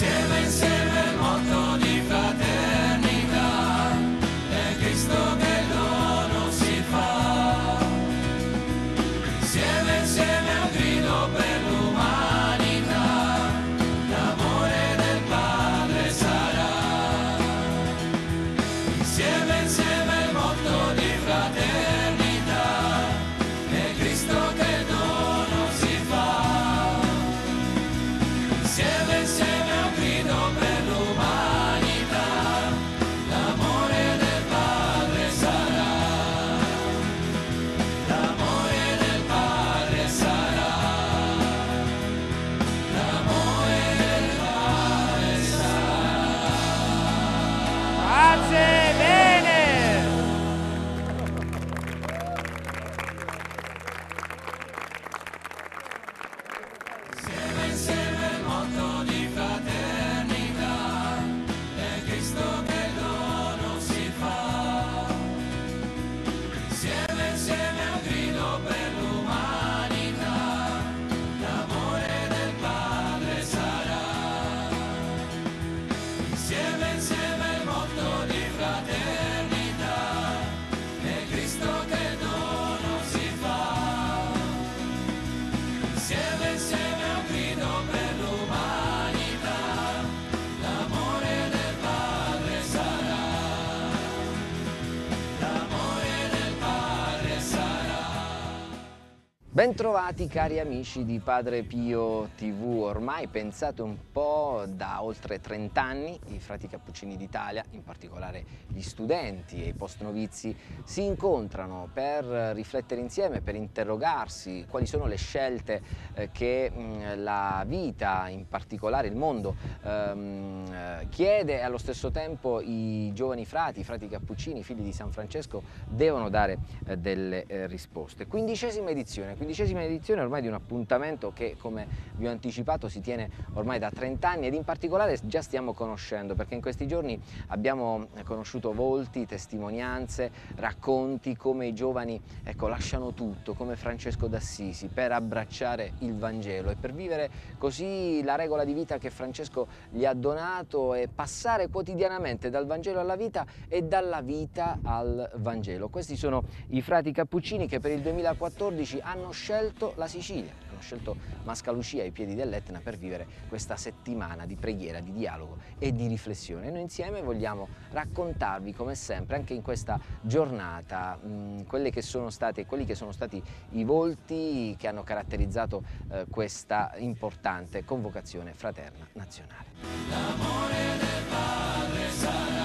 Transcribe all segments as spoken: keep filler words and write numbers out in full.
insieme, insieme il motto di fraternità, è Cristo che il dono si fa. Insieme, insieme un grido per l'umanità, l'amore del Padre sarà. Insieme, insieme il motto di fraternità, è Cristo che il dono si fa. Insieme, insieme un grido per l'umanità, l'amore del Padre sarà. L'amore del Padre sarà. L'amore del Padre sarà. Grazie, bene! Insieme, insieme il motto di fraternità, è Cristo che il dono si fa. Insieme, insieme un grido per l'umanità, l'amore del Padre sarà. Insieme, insieme il motto di fraternità, è Cristo che il dono si fa. Insieme, insieme un grido per l'umanità, l'amore del Padre sarà. L'amore del Padre sarà. Bentrovati cari amici di Padre Pio tivù, ormai pensate un po' da oltre trenta anni i frati cappuccini d'Italia, in particolare gli studenti e i post-novizi, si incontrano per riflettere insieme, per interrogarsi quali sono le scelte eh, che mh, la vita, in particolare il mondo, ehm, chiede, e allo stesso tempo i giovani frati, i frati cappuccini, figli di San Francesco, devono dare eh, delle eh, risposte. Quindicesima edizione, quindicesima edizione ormai di un appuntamento che, come vi ho anticipato, si tiene ormai da trenta anni ed in particolare già stiamo conoscendo, perché in questi giorni abbiamo conosciuto volti, testimonianze, racconti come i giovani, ecco, lasciano tutto, come Francesco d'Assisi, per abbracciare il Vangelo e per vivere così la regola di vita che Francesco gli ha donato e passare quotidianamente dal Vangelo alla vita e dalla vita al Vangelo. Questi sono i frati cappuccini che per il duemilaquattordici hanno scelto la Sicilia, hanno scelto Mascalucia ai piedi dell'Etna per vivere questa settimana di preghiera, di dialogo e di riflessione. E noi insieme vogliamo raccontarvi, come sempre, anche in questa giornata, mh, quelle che sono state, quelli che sono stati i volti che hanno caratterizzato eh, questa importante convocazione fraterna nazionale. L'amore del Padre sarà.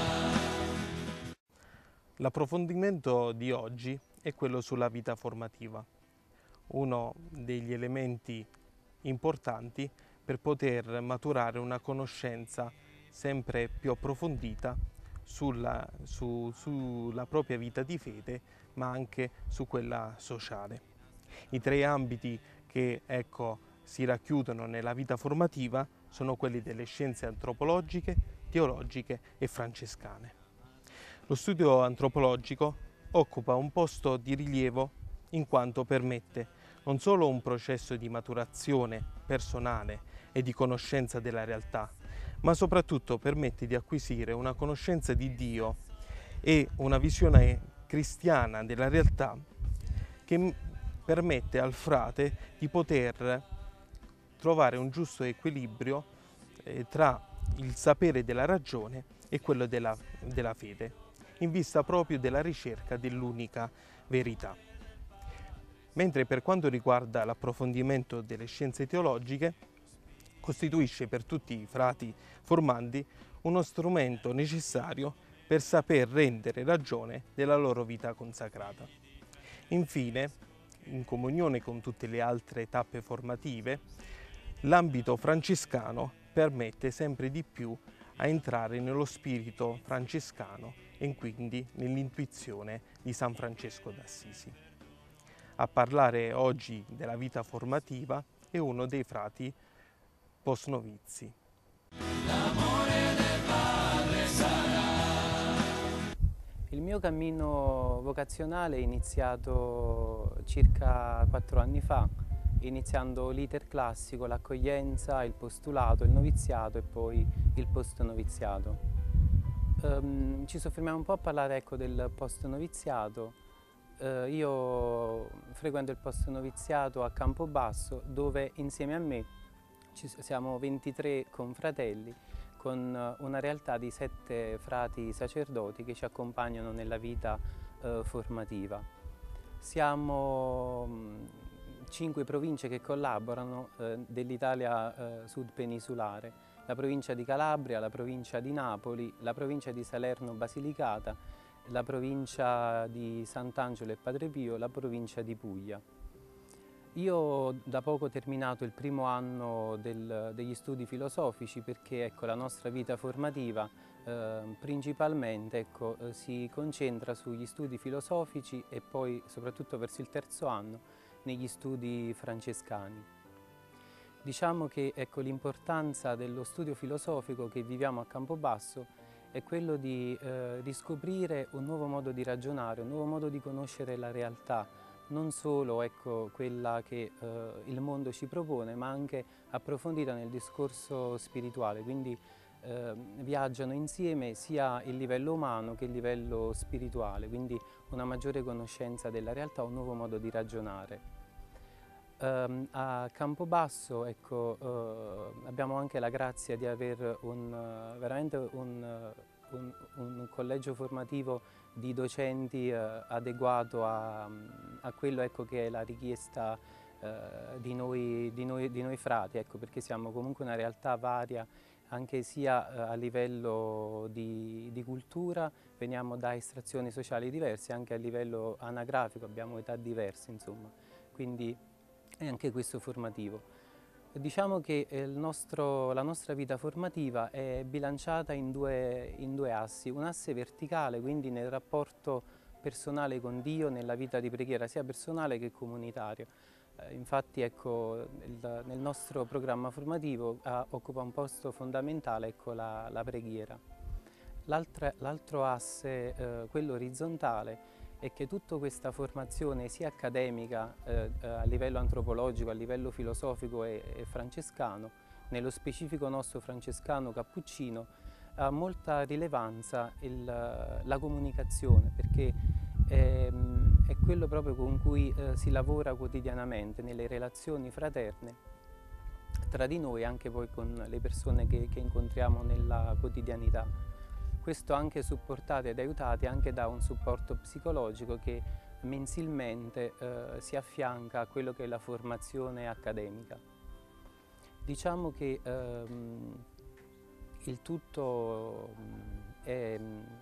L'approfondimento di oggi è quello sulla vita formativa, uno degli elementi importanti per poter maturare una conoscenza sempre più approfondita sulla, su, sulla propria vita di fede, ma anche su quella sociale. I tre ambiti che ecco, si racchiudono nella vita formativa sono quelli delle scienze antropologiche, teologiche e francescane. Lo studio antropologico occupa un posto di rilievo in quanto permette non solo un processo di maturazione personale e di conoscenza della realtà, ma soprattutto permette di acquisire una conoscenza di Dio e una visione cristiana della realtà che permette al frate di poter trovare un giusto equilibrio eh, tra il sapere della ragione e quello della, della fede, in vista proprio della ricerca dell'unica verità. Mentre per quanto riguarda l'approfondimento delle scienze teologiche, costituisce per tutti i frati formandi uno strumento necessario per saper rendere ragione della loro vita consacrata. Infine, in comunione con tutte le altre tappe formative, l'ambito francescano permette sempre di più a entrare nello spirito francescano e quindi nell'intuizione di San Francesco d'Assisi. A parlare oggi della vita formativa è uno dei frati post-novizi. L'amore del Padre sarà. Il mio cammino vocazionale è iniziato circa quattro anni fa iniziando l'iter classico, l'accoglienza, il postulato, il noviziato e poi il post-noviziato. Um, ci soffermiamo un po' a parlare, ecco, del post-noviziato. Uh, io frequento il post-noviziato a Campobasso, dove insieme a me ci siamo ventitré confratelli, con una realtà di sette frati sacerdoti che ci accompagnano nella vita uh, formativa. Siamo mh, cinque province che collaborano uh, dell'Italia uh, sud peninsulare: la provincia di Calabria, la provincia di Napoli, la provincia di Salerno-Basilicata, la provincia di Sant'Angelo e Padre Pio, la provincia di Puglia. Io da poco ho terminato il primo anno del, degli studi filosofici, perché ecco, la nostra vita formativa eh, principalmente ecco, eh, si concentra sugli studi filosofici e poi soprattutto verso il terzo anno negli studi francescani. Diciamo che ecco, l'importanza dello studio filosofico che viviamo a Campobasso è quello di eh, riscoprire un nuovo modo di ragionare, un nuovo modo di conoscere la realtà, non solo ecco, quella che eh, il mondo ci propone, ma anche approfondita nel discorso spirituale. Quindi eh, viaggiano insieme sia il livello umano che il livello spirituale, quindi una maggiore conoscenza della realtà, un nuovo modo di ragionare. Um, a Campobasso ecco, uh, abbiamo anche la grazia di avere un, uh, veramente un, uh, un, un collegio formativo di docenti uh, adeguato a, a quello ecco, che è la richiesta uh, di, noi, di, noi, di noi frati, ecco, perché siamo comunque una realtà varia anche sia uh, a livello di, di cultura, veniamo da estrazioni sociali diverse, anche a livello anagrafico abbiamo età diverse, insomma. Quindi è anche questo formativo. Diciamo che il nostro, la nostra vita formativa è bilanciata in due, in due assi: un asse verticale, quindi nel rapporto personale con Dio, nella vita di preghiera sia personale che comunitario. Eh, infatti ecco, il, nel nostro programma formativo ah, occupa un posto fondamentale ecco, la, la preghiera. L'altro asse, eh, quello orizzontale, è che tutta questa formazione sia accademica eh, a livello antropologico, a livello filosofico e, e francescano, nello specifico nostro francescano cappuccino, ha molta rilevanza il, la comunicazione, perché è, è quello proprio con cui eh, si lavora quotidianamente nelle relazioni fraterne tra di noi, anche poi con le persone che, che incontriamo nella quotidianità. Questo anche supportato ed aiutati anche da un supporto psicologico che mensilmente eh, si affianca a quello che è la formazione accademica. Diciamo che ehm, il tutto è,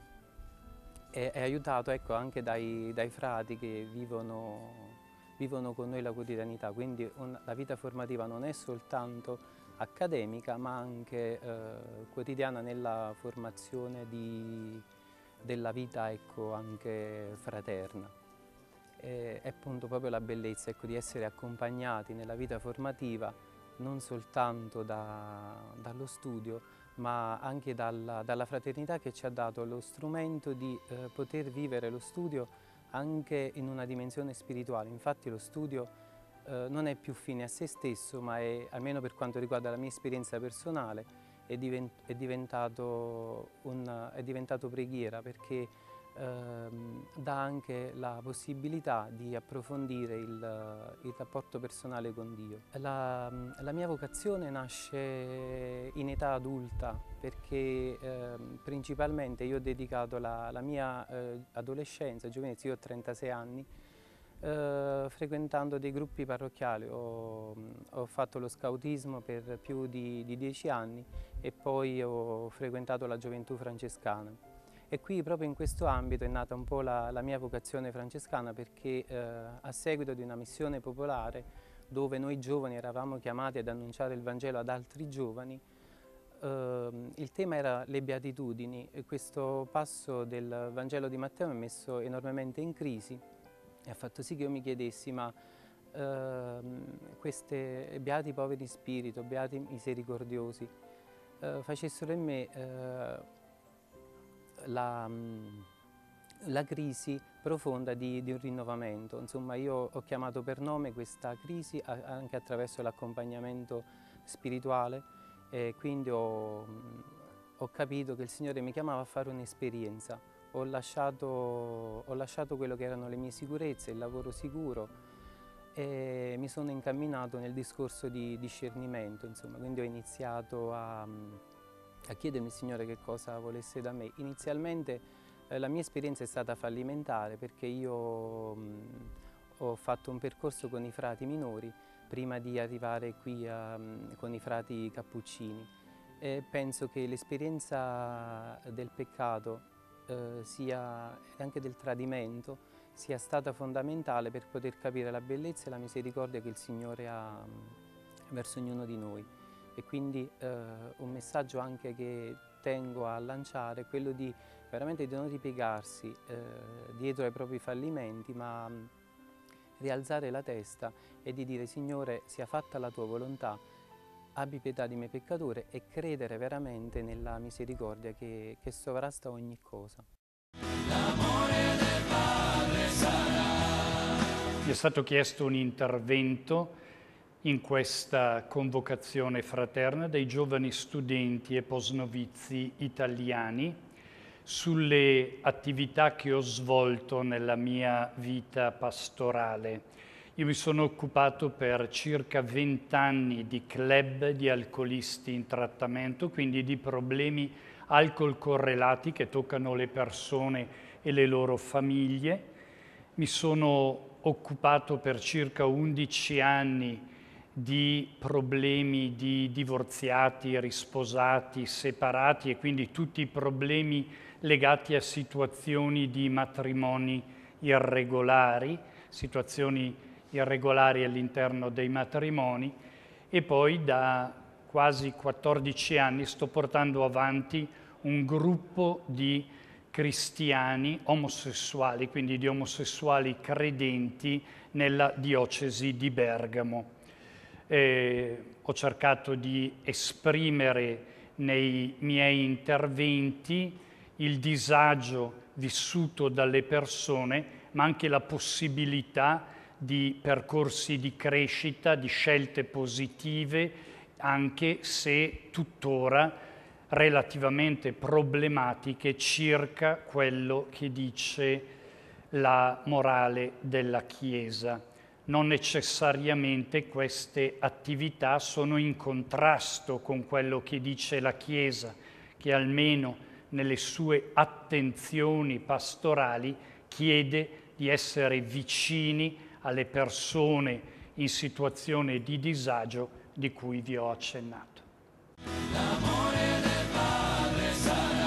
è, è aiutato ecco, anche dai, dai frati che vivono, vivono con noi la quotidianità, quindi un, la vita formativa non è soltanto accademica, ma anche eh, quotidiana nella formazione di, della vita ecco, anche fraterna. E, è appunto proprio la bellezza ecco, di essere accompagnati nella vita formativa non soltanto da, dallo studio, ma anche dalla, dalla fraternità che ci ha dato lo strumento di eh, poter vivere lo studio anche in una dimensione spirituale. Infatti lo studio Uh, non è più fine a se stesso, ma è, almeno per quanto riguarda la mia esperienza personale, è, divent è, diventato, un, è diventato preghiera, perché uh, dà anche la possibilità di approfondire il, il rapporto personale con Dio. La, la mia vocazione nasce in età adulta, perché uh, principalmente io ho dedicato la, la mia uh, adolescenza, giovinezza, io ho trentasei anni, Uh, frequentando dei gruppi parrocchiali. Ho, ho fatto lo scautismo per più di, di dieci anni e poi ho frequentato la gioventù francescana. E qui proprio in questo ambito è nata un po' la, la mia vocazione francescana, perché uh, a seguito di una missione popolare dove noi giovani eravamo chiamati ad annunciare il Vangelo ad altri giovani, uh, il tema era le beatitudini, e questo passo del Vangelo di Matteo mi ha messo enormemente in crisi e ha fatto sì che io mi chiedessi, ma ehm, queste beati poveri in spirito, beati misericordiosi, eh, facessero in me eh, la, la crisi profonda di, di un rinnovamento. Insomma, io ho chiamato per nome questa crisi anche attraverso l'accompagnamento spirituale, e quindi ho, ho capito che il Signore mi chiamava a fare un'esperienza. Ho lasciato, ho lasciato quello che erano le mie sicurezze, il lavoro sicuro, e mi sono incamminato nel discorso di discernimento, insomma. Quindi ho iniziato a, a chiedermi il Signore che cosa volesse da me. Inizialmente eh, la mia esperienza è stata fallimentare, perché io mh, ho fatto un percorso con i frati minori prima di arrivare qui a, mh, con i frati cappuccini, e penso che l'esperienza del peccato eh, sia, e anche del tradimento, sia stata fondamentale per poter capire la bellezza e la misericordia che il Signore ha verso ognuno di noi. E quindi eh, un messaggio anche che tengo a lanciare è quello di veramente di non ripiegarsi eh, dietro ai propri fallimenti, ma mh, rialzare la testa e di dire: Signore, sia fatta la tua volontà, abbi pietà di me peccatore, e credere veramente nella misericordia che, che sovrasta ogni cosa. L'amore del Padre sarà. Mi è stato chiesto un intervento in questa convocazione fraterna dai giovani studenti e postnovizi italiani sulle attività che ho svolto nella mia vita pastorale. Io mi sono occupato per circa vent'anni di club di alcolisti in trattamento, quindi di problemi alcol correlati che toccano le persone e le loro famiglie. Mi sono occupato per circa undici anni di problemi di divorziati, risposati, separati, e quindi tutti i problemi legati a situazioni di matrimoni irregolari, situazioni irregolari all'interno dei matrimoni, e poi da quasi quattordici anni sto portando avanti un gruppo di cristiani omosessuali, quindi di omosessuali credenti nella diocesi di Bergamo. Eh, ho cercato di esprimere nei miei interventi il disagio vissuto dalle persone, ma anche la possibilità di percorsi di crescita, di scelte positive, anche se tuttora relativamente problematiche circa quello che dice la morale della Chiesa. Non necessariamente queste attività sono in contrasto con quello che dice la Chiesa, che almeno nelle sue attenzioni pastorali chiede di essere vicini alle persone in situazione di disagio di cui vi ho accennato. L'amore del Padre sarà.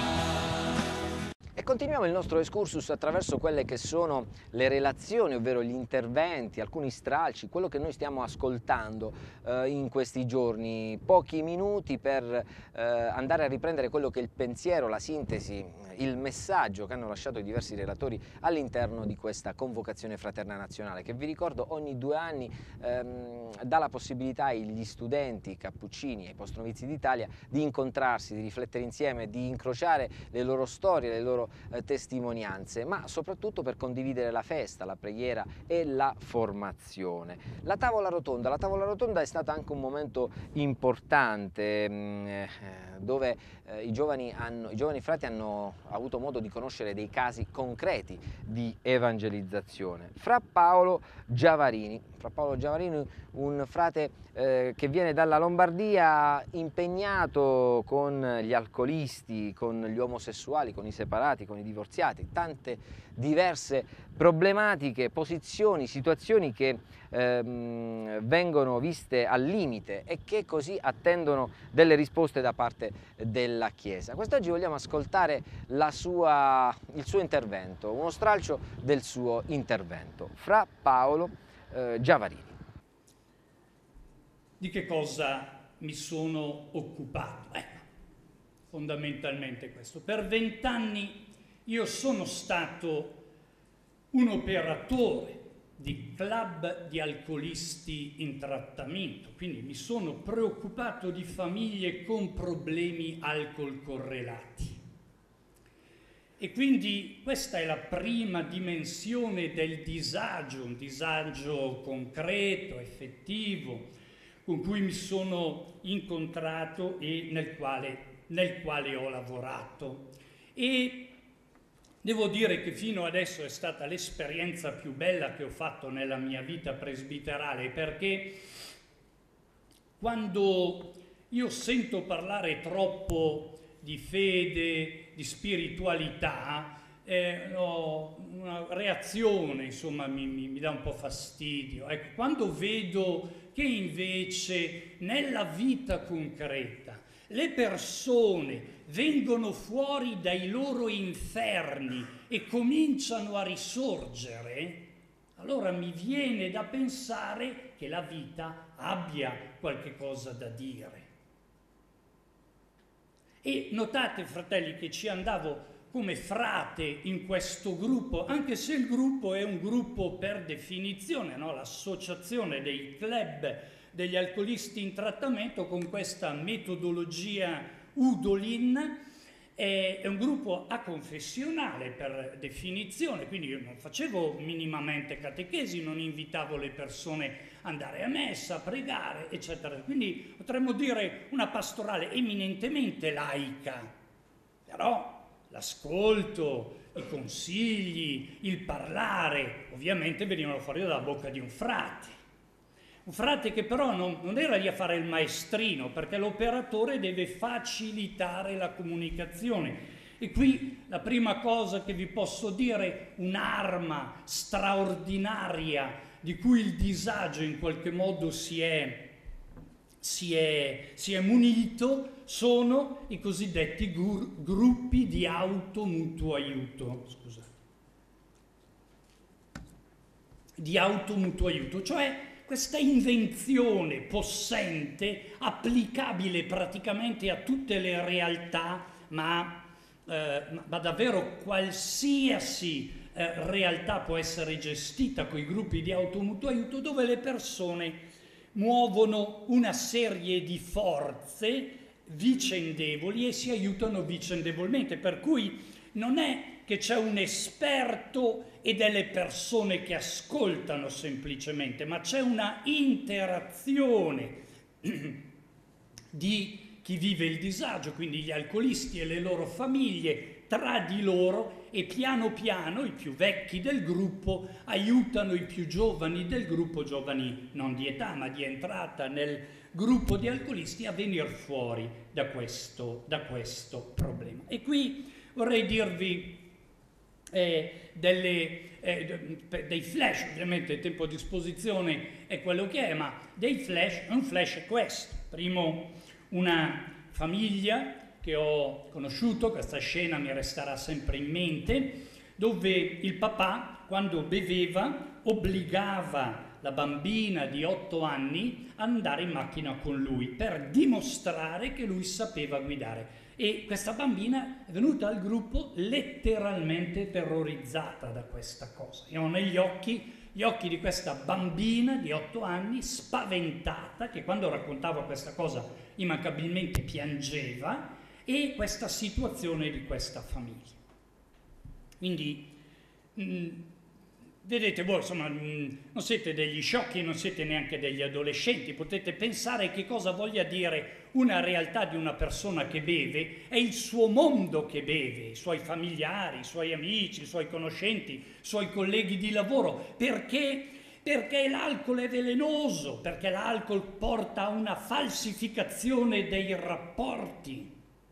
E continuiamo il nostro excursus attraverso quelle che sono le relazioni, ovvero gli interventi, alcuni stralci, quello che noi stiamo ascoltando eh, in questi giorni, pochi minuti per eh, andare a riprendere quello che è il pensiero, la sintesi, il messaggio che hanno lasciato i diversi relatori all'interno di questa convocazione fraterna nazionale, che vi ricordo ogni due anni ehm, dà la possibilità agli studenti cappuccini e ai postnovizi d'Italia di incontrarsi, di riflettere insieme, di incrociare le loro storie, le loro eh, testimonianze, ma soprattutto per condividere la festa, la preghiera e la formazione. La tavola rotonda, la tavola rotonda è stata anche un momento importante mh, eh, dove eh, i, giovani hanno, i giovani frati hanno avuto modo di conoscere dei casi concreti di evangelizzazione. Fra Paolo Giavarini, Fra Paolo Giavarini, un frate eh, che viene dalla Lombardia, impegnato con gli alcolisti, con gli omosessuali, con i separati, con i divorziati, tante diverse problematiche, posizioni, situazioni che ehm, vengono viste al limite e che così attendono delle risposte da parte della Chiesa. Quest'oggi vogliamo ascoltare la sua, il suo intervento, uno stralcio del suo intervento. Fra Paolo eh, Giavarini. Di che cosa mi sono occupato? Ecco, fondamentalmente questo. Per vent'anni io sono stato un operatore di club di alcolisti in trattamento, quindi mi sono preoccupato di famiglie con problemi alcol correlati. E quindi questa è la prima dimensione del disagio, un disagio concreto, effettivo, con cui mi sono incontrato e nel quale, nel quale ho lavorato. E devo dire che fino adesso è stata l'esperienza più bella che ho fatto nella mia vita presbiterale, perché quando io sento parlare troppo di fede, di spiritualità, eh, ho una reazione, insomma, mi, mi, mi dà un po' fastidio. Ecco, quando vedo che invece nella vita concreta le persone vengono fuori dai loro inferni e cominciano a risorgere, allora mi viene da pensare che la vita abbia qualche cosa da dire. E notate, fratelli, che ci andavo come frate in questo gruppo, anche se il gruppo è un gruppo per definizione, no? L'associazione dei club degli alcolisti in trattamento con questa metodologia Udolin è, è un gruppo aconfessionale per definizione, quindi io non facevo minimamente catechesi, non invitavo le persone ad andare a messa, a pregare, eccetera. Quindi potremmo dire una pastorale eminentemente laica, però l'ascolto, i consigli, il parlare, ovviamente venivano fuori dalla bocca di un frate. Un frate che però non, non era lì a fare il maestrino, perché l'operatore deve facilitare la comunicazione. E qui la prima cosa che vi posso dire, un'arma straordinaria di cui il disagio in qualche modo si è, si è, si è munito, sono i cosiddetti gur- gruppi di automutuo aiuto. Scusate. Di automutuo aiuto, cioè questa invenzione possente, applicabile praticamente a tutte le realtà, ma, eh, ma davvero qualsiasi eh, realtà può essere gestita con i gruppi di automutuo aiuto, dove le persone muovono una serie di forze vicendevoli e si aiutano vicendevolmente, per cui non è che c'è un esperto e delle persone che ascoltano semplicemente, ma c'è una interazione di chi vive il disagio, quindi gli alcolisti e le loro famiglie, tra di loro, e piano piano i più vecchi del gruppo aiutano i più giovani del gruppo, giovani non di età ma di entrata nel gruppo di alcolisti, a venire fuori da questo, da questo problema. E qui vorrei dirvi Eh, delle, eh, dei flash, ovviamente il tempo a disposizione è quello che è, ma dei flash, un flash è questo. Primo, una famiglia che ho conosciuto, questa scena mi resterà sempre in mente, dove il papà, quando beveva, obbligava la bambina di otto anni ad andare in macchina con lui per dimostrare che lui sapeva guidare. E questa bambina è venuta al gruppo letteralmente terrorizzata da questa cosa. Io ho negli occhi gli occhi di questa bambina di otto anni, spaventata, che quando raccontava questa cosa immancabilmente piangeva, e questa situazione di questa famiglia. Quindi, mh, vedete voi, insomma, mh, non siete degli sciocchi, non siete neanche degli adolescenti, potete pensare che cosa voglia dire una realtà di una persona che beve, è il suo mondo che beve, i suoi familiari, i suoi amici, i suoi conoscenti, i suoi colleghi di lavoro, perché, perché l'alcol è velenoso, perché l'alcol porta a una falsificazione dei rapporti.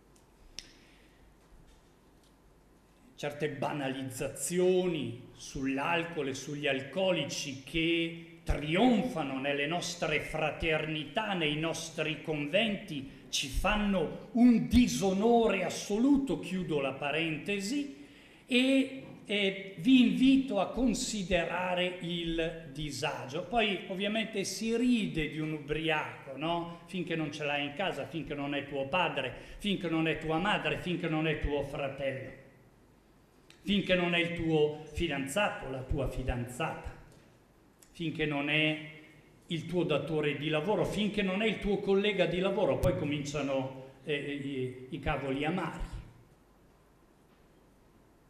Certe banalizzazioni sull'alcol e sugli alcolici che trionfano nelle nostre fraternità, nei nostri conventi, ci fanno un disonore assoluto, chiudo la parentesi, e, e vi invito a considerare il disagio. Poi ovviamente si ride di un ubriaco, no? Finché non ce l'hai in casa, finché non è tuo padre, finché non è tua madre, finché non è tuo fratello, finché non è il tuo fidanzato, la tua fidanzata, finché non è il tuo datore di lavoro, finché non è il tuo collega di lavoro, poi cominciano eh, i, i cavoli amari.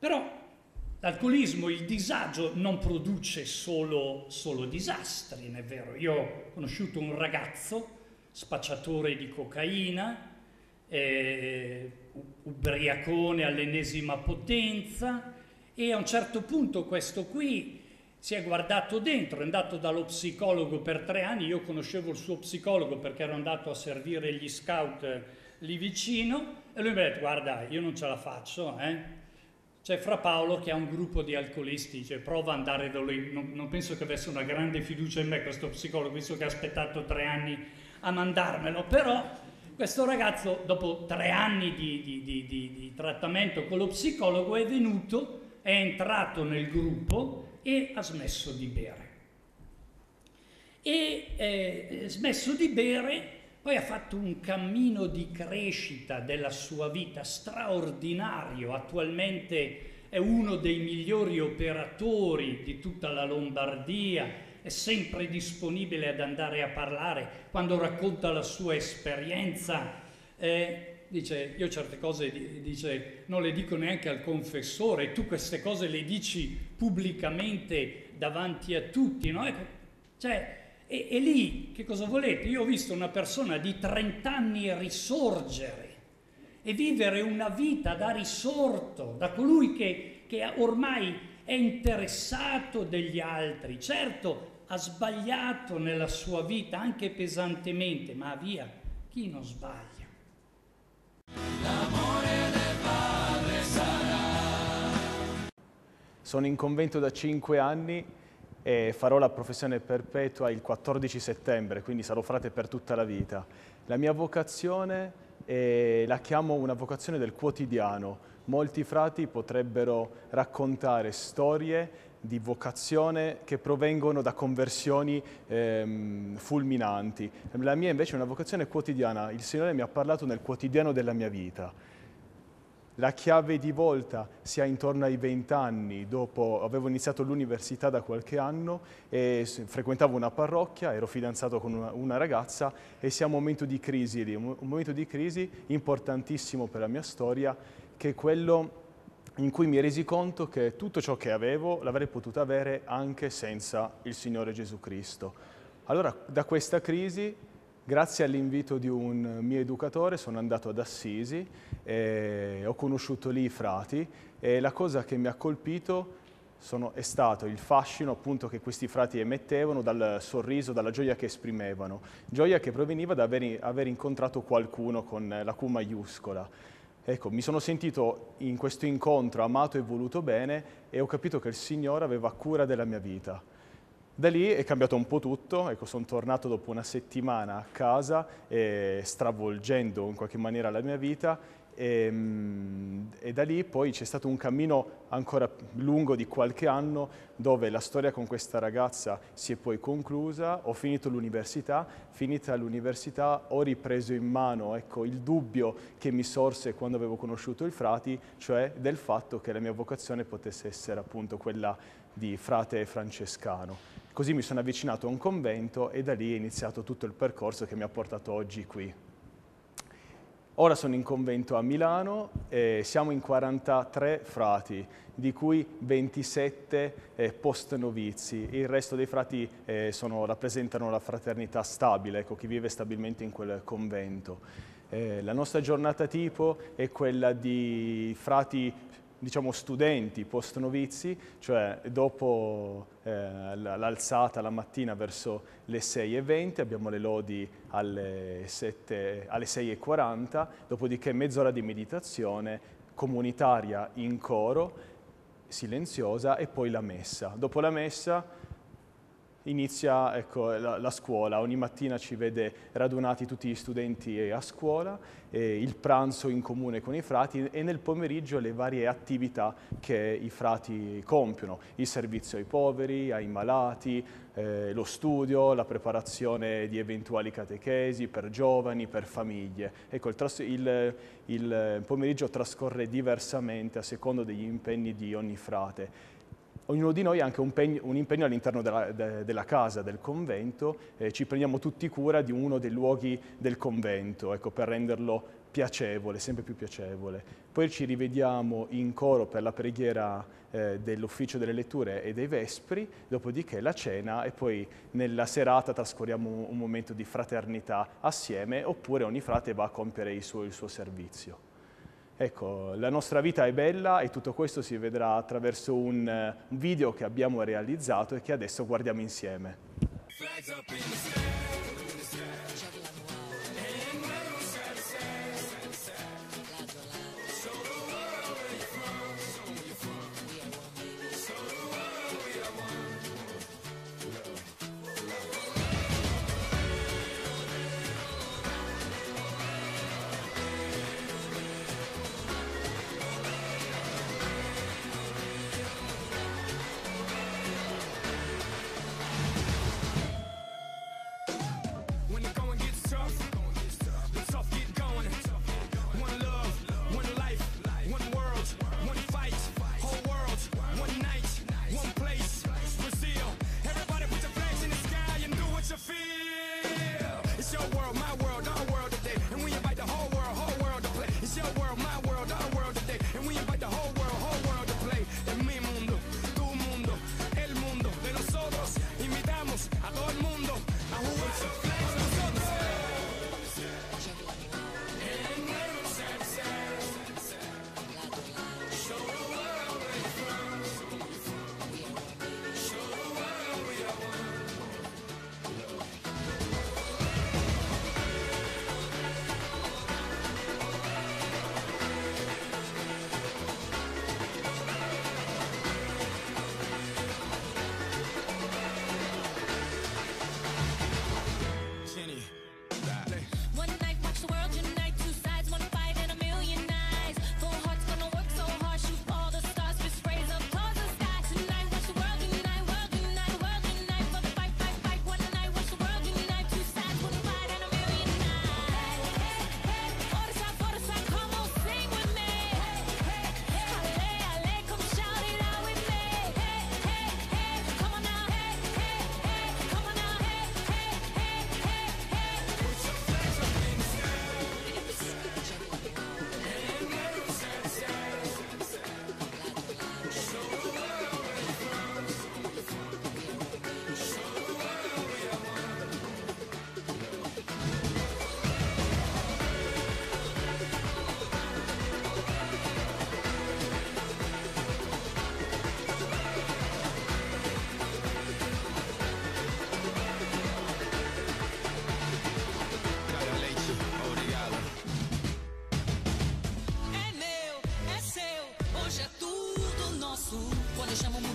Però l'alcolismo, il disagio non produce solo, solo disastri, non è vero? Io ho conosciuto un ragazzo spacciatore di cocaina, eh, ubriacone all'ennesima potenza, e a un certo punto questo qui si è guardato dentro, è andato dallo psicologo per tre anni. Io conoscevo il suo psicologo perché ero andato a servire gli scout lì vicino, e lui mi ha detto: guarda, io non ce la faccio, eh. C'è Fra Paolo che ha un gruppo di alcolisti, dice prova ad andare da lui. Non, non penso che avesse una grande fiducia in me questo psicologo, visto che ha aspettato tre anni a mandarmelo, però questo ragazzo dopo tre anni di, di, di, di, di trattamento con lo psicologo è venuto, è entrato nel gruppo e ha smesso di bere. E eh, smesso di bere, poi ha fatto un cammino di crescita della sua vita straordinario. Attualmente è uno dei migliori operatori di tutta la Lombardia, è sempre disponibile ad andare a parlare. Quando racconta la sua esperienza, eh, dice, io certe cose dice, non le dico neanche al confessore, tu queste cose le dici pubblicamente davanti a tutti, no? Ecco, cioè, E, e lì, che cosa volete? Io ho visto una persona di trenta anni risorgere e vivere una vita da risorto, da colui che, che ormai è interessato degli altri. Certo, ha sbagliato nella sua vita, anche pesantemente, ma via, chi non sbaglia? L'amore del Padre sarà. Sono in convento da cinque anni e farò la professione perpetua il quattordici settembre, quindi sarò frate per tutta la vita. La mia vocazione eh, la chiamo una vocazione del quotidiano. Molti frati potrebbero raccontare storie di vocazione che provengono da conversioni ehm, fulminanti. La mia invece è una vocazione quotidiana. Il Signore mi ha parlato nel quotidiano della mia vita. La chiave di volta si ha intorno ai venti anni, dopo avevo iniziato l'università da qualche anno e frequentavo una parrocchia, ero fidanzato con una, una ragazza e siamo a un momento di crisi lì, un momento di crisi importantissimo per la mia storia, che è quello in cui mi resi conto che tutto ciò che avevo l'avrei potuto avere anche senza il Signore Gesù Cristo. Allora, da questa crisi, grazie all'invito di un mio educatore, sono andato ad Assisi, e ho conosciuto lì i frati e la cosa che mi ha colpito sono, è stato il fascino appunto che questi frati emettevano, dal sorriso, dalla gioia che esprimevano, gioia che proveniva da aver, aver incontrato qualcuno con la Q maiuscola. Ecco, mi sono sentito in questo incontro amato e voluto bene e ho capito che il Signore aveva cura della mia vita. Da lì è cambiato un po' tutto, ecco, sono tornato dopo una settimana a casa, eh, stravolgendo in qualche maniera la mia vita e, e da lì poi c'è stato un cammino ancora lungo di qualche anno dove la storia con questa ragazza si è poi conclusa, ho finito l'università, finita l'università ho ripreso in mano ecco, il dubbio che mi sorse quando avevo conosciuto i frati, cioè del fatto che la mia vocazione potesse essere appunto quella di frate francescano. Così mi sono avvicinato a un convento e da lì è iniziato tutto il percorso che mi ha portato oggi qui. Ora sono in convento a Milano, e siamo in quarantatré frati, di cui ventisette eh, post-novizi. Il resto dei frati eh, sono, rappresentano la fraternità stabile, ecco, chi vive stabilmente in quel convento. Eh, la nostra giornata tipo è quella di frati diciamo studenti post-novizi, cioè dopo eh, l'alzata la mattina verso le sei e venti, abbiamo le lodi alle, alle sei e quaranta, dopodiché mezz'ora di meditazione comunitaria in coro, silenziosa, e poi la messa. Dopo la messa inizia ecco, la, la scuola, ogni mattina ci vede radunati tutti gli studenti a scuola, e il pranzo in comune con i frati e nel pomeriggio le varie attività che i frati compiono, il servizio ai poveri, ai malati, eh, lo studio, la preparazione di eventuali catechesi per giovani, per famiglie. Ecco, il, il, il pomeriggio trascorre diversamente a secondo degli impegni di ogni frate. ognuno di noi ha anche un, pegno, un impegno all'interno della, de, della casa, del convento, eh, ci prendiamo tutti cura di uno dei luoghi del convento, ecco, per renderlo piacevole, sempre più piacevole. Poi ci rivediamo in coro per la preghiera eh, dell'ufficio delle letture e dei vespri, dopodiché la cena, e poi nella serata trascorriamo un, un momento di fraternità assieme, oppure ogni frate va a compiere il suo, il suo servizio. Ecco, la nostra vita è bella e tutto questo si vedrà attraverso un, un video che abbiamo realizzato e che adesso guardiamo insieme. Planejamos